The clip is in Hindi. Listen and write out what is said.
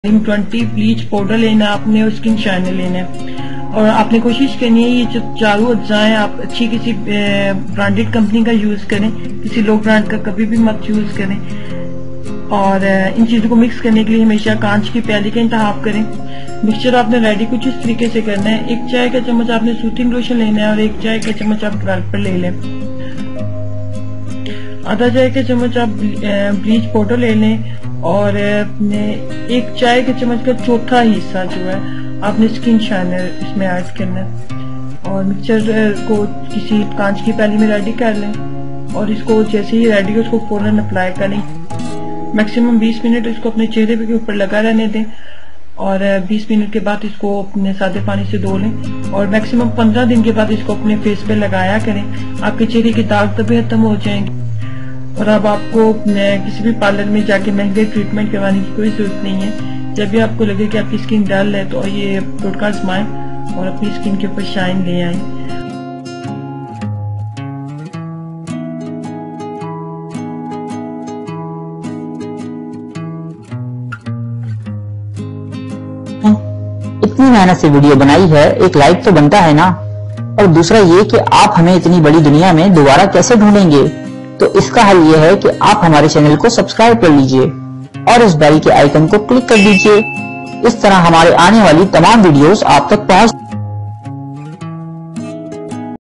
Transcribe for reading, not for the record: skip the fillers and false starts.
20 ब्लीच पाउडर लेना है आपने और स्किन शाइनर लेना है। और आपने कोशिश करनी है ये जो चारों अज्जाएं आप अच्छी किसी ब्रांडेड कंपनी का यूज करें, किसी लो ब्रांड का कभी भी मत यूज करें। और इन चीजों को मिक्स करने के लिए हमेशा कांच की प्याली का इंतखाब करें। मिक्सचर आपने रेडी कुछ इस तरीके से करना है। 1 चाय का चम्मच आपने सूथिंग लोशन लेना है और 1 चाय का चम्मच आप पर ले लें। आधा चाय का चम्मच आप ब्लीच पाउडर ले लें और 1 चाय के चम्मच का चौथा हिस्सा जो है आपने स्किन शाइनर इसमें ऐड करना है। और मिक्सचर को किसी कांच की प्याली में रेडी कर लें और इसको जैसे ही रेडी हो उसको फौरन अप्लाई करें। मैक्सिमम 20 मिनट इसको अपने चेहरे के ऊपर लगा रहने दें और 20 मिनट के बाद इसको अपने सादे पानी से धो लें और मैक्सिमम 15 दिन के बाद इसको अपने फेस पे लगाया करें। आपके चेहरे के दाग तभी खत्म हो जाएंगे और अब आपको किसी भी पार्लर में जाके महंगे ट्रीटमेंट करवाने की कोई जरूरत नहीं है। जब भी आपको लगे कि आपकी स्किन डल है तो ये टोटका आजमाएं और अपनी स्किन के ऊपर शाइन ले आए। इतनी मेहनत से वीडियो बनाई है, एक लाइक तो बनता है ना। और दूसरा ये कि आप हमें इतनी बड़ी दुनिया में दोबारा कैसे ढूंढेंगे, तो इसका हल ये है कि आप हमारे चैनल को सब्सक्राइब कर लीजिए और इस बेल के आइकन को क्लिक कर दीजिए। इस तरह हमारे आने वाली तमाम वीडियोस आप तक पहुंच